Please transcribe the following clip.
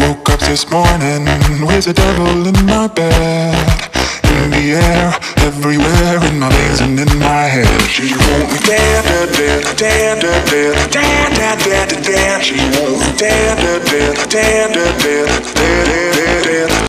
Woke up this morning with the devil in my bed. In the air, everywhere, in my veins and in my head. She won't be dead, dead, dead, dead, dead, dead, dead, dead, dead. She won't be dead, dead, dead, dead, dead, dead, dead.